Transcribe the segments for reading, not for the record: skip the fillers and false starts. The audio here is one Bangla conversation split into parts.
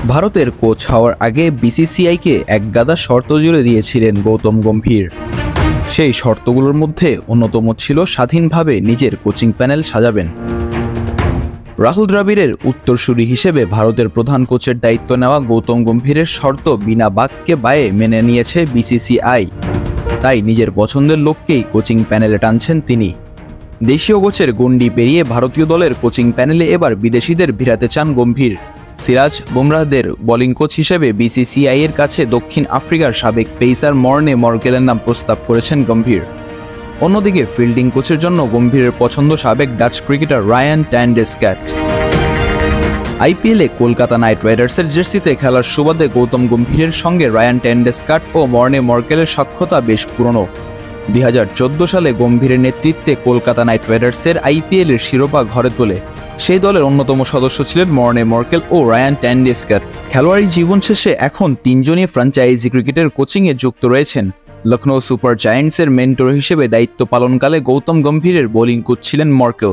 ভারতের কোচ হওয়ার আগে বিসিসিআইকে একগাদা শর্ত জুড়ে দিয়েছিলেন গৌতম গম্ভীর। সেই শর্তগুলোর মধ্যে অন্যতম ছিল স্বাধীনভাবে নিজের কোচিং প্যানেল সাজাবেন। রাহুল দ্রাবিড়ের উত্তরসূরি হিসেবে ভারতের প্রধান কোচের দায়িত্ব নেওয়া গৌতম গম্ভীরের শর্ত বিনা বাক্যে বায়ে মেনে নিয়েছে বিসিসিআই। তাই নিজের পছন্দের লোককেই কোচিং প্যানেলে টানছেন তিনি। দেশীয় কোচের গণ্ডি পেরিয়ে ভারতীয় দলের কোচিং প্যানেলে এবার বিদেশিদের ভিড়াতে চান গম্ভীর। সিরাজ বুমরাহদের বোলিং কোচ হিসেবে বিসিসিআই এর কাছে দক্ষিণ আফ্রিকার সাবেক পেসার মর্নে মর্কেলের নাম প্রস্তাব করেছেন গম্ভীর। অন্যদিকে ফিল্ডিং কোচের জন্য গম্ভীরের পছন্দ সাবেক ডাচ ক্রিকেটার রায়ান ট্যান্ডেসক্যাট। আইপিএলে কলকাতা নাইট রাইডার্সের জার্সিতে খেলার সুবাদে গৌতম গম্ভীরের সঙ্গে রায়ান ট্যান্ডেসক্যাট ও মর্নে মর্কেলের সখ্যতা বেশ পুরনো। 2014 সালে গম্ভীরের নেতৃত্বে কলকাতা নাইট রাইডার্সের আইপিএলের শিরোপা ঘরে তোলে। সেই দলের অন্যতম সদস্য ছিলেন মর্নে মর্কেল ও রায়ান ট্যান্ডেসক্যাট। খেলোয়াড়ি জীবন শেষে এখন তিনজনই ফ্র্যাঞ্চাইজি ক্রিকেটের কোচিংয়ে যুক্ত রয়েছেন। লখনৌ সুপার জায়ান্টসের মেন্টর হিসেবে দায়িত্ব পালনকালে গৌতম গম্ভীরের বোলিং কোচ ছিলেন মর্কেল।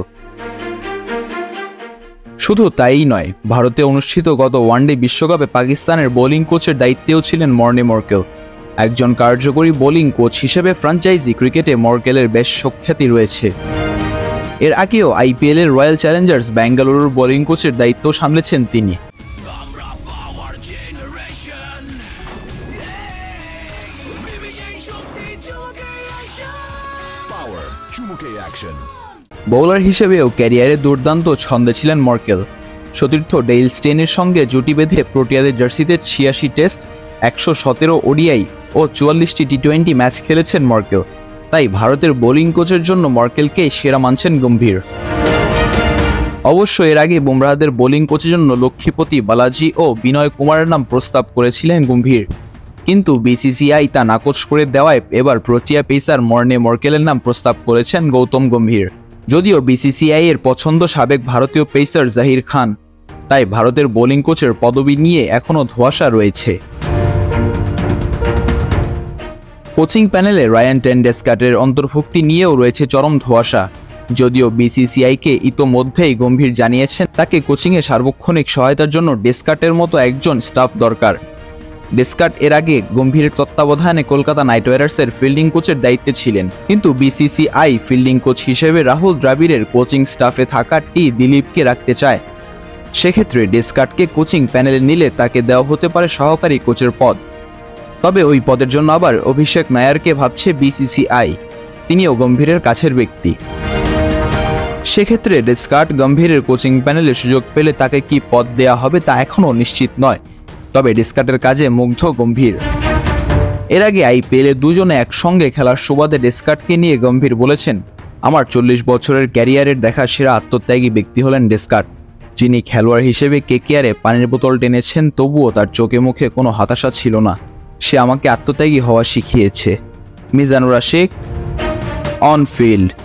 শুধু তাই নয়, ভারতে অনুষ্ঠিত গত ওয়ানডে বিশ্বকাপে পাকিস্তানের বোলিং কোচের দায়িত্বেও ছিলেন মর্নে মর্কেল। একজন কার্যকরী বোলিং কোচ হিসেবে ফ্র্যাঞ্চাইজি ক্রিকেটে মর্কেলের বেশ সুখ্যাতি রয়েছে। এর আগেও আইপিএলের রয়্যাল চ্যালেঞ্জার্স বেঙ্গালুরুর বোলিং কোচের দায়িত্ব সামলেছেন তিনি। বোলার হিসেবেও ক্যারিয়ারে দুর্দান্ত ছন্দে ছিলেন মর্কেল। সতীর্থ ডেইল স্টেনের সঙ্গে জুটি বেঁধে প্রোটিয়াদের জার্সিতে 86 টেস্ট, 117 ওডিআই ও 44টি টি20 ম্যাচ খেলেছেন মর্কেল। তাই ভারতের বোলিং কোচের জন্য মর্কেলকে সেরা মানছেন গম্ভীর। অবশ্য এর আগে বুমরাহদের বোলিং কোচের জন্য লক্ষ্মীপতি বালাজি ও বিনয় কুমারের নাম প্রস্তাব করেছিলেন গম্ভীর, কিন্তু বিসিসিআই তা নাকচ করে দেওয়ায় এবার প্রোটিয়া পেসার মর্নে মর্কেলের নাম প্রস্তাব করেছেন গৌতম গম্ভীর। যদিও বিসিসিআই এর পছন্দ সাবেক ভারতীয় পেসার জাহির খান, তাই ভারতের বোলিং কোচের পদবি নিয়ে এখনও ধোঁয়াশা রয়েছে। কোচিং প্যানেলে রায়ান ট্যান্ডেসক্যাটের অন্তর্ভুক্তি নিয়েও রয়েছে চরম ধোঁয়াশা। যদিও বিসিসিআইকে ইতোমধ্যেই গম্ভীর জানিয়েছেন তাকে কোচিংয়ে সার্বক্ষণিক সহায়তার জন্য ডেসকার্টের মতো একজন স্টাফ দরকার। ডেসকার্ট এর আগে গম্ভীরের তত্ত্বাবধানে কলকাতা নাইট রাইডার্সের ফিল্ডিং কোচের দায়িত্বে ছিলেন, কিন্তু বিসিসিআই ফিল্ডিং কোচ হিসেবে রাহুল দ্রাবিড়ের কোচিং স্টাফে থাকা দিলীপকে রাখতে চায়। সেক্ষেত্রে ডেসকার্টকে কোচিং প্যানেলে নিলে তাকে দেওয়া হতে পারে সহকারী কোচের পদ। তবে ওই পদের জন্য আবার অভিষেক নায়ারকে ভাবছে বিসিসিআই, তিনিও গম্ভীরের কাছের ব্যক্তি। সেক্ষেত্রে ডেসকার্ট গম্ভীরের কোচিং প্যানেলে সুযোগ পেলে তাকে কি পদ দেয়া হবে তা এখনও নিশ্চিত নয়। তবে ডেসকার্টের কাজে মুগ্ধ গম্ভীর। এর আগে আইপিএলে দুজনে একসঙ্গে খেলার সুবাদে ডেসকার্টকে নিয়ে গম্ভীর বলেছেন, আমার 40 বছরের ক্যারিয়ারের দেখা সেরা আত্মত্যাগী ব্যক্তি হলেন ডেসকার্ট, যিনি খেলোয়াড় হিসেবে কেকেআরে পানির বোতল টেনেছেন, তবুও তার চোখে মুখে কোনো হতাশা ছিল না। সে আমাকে আত্মত্যাগী হওয়া শিখিয়েছে। Mizanur Sheikh, on field.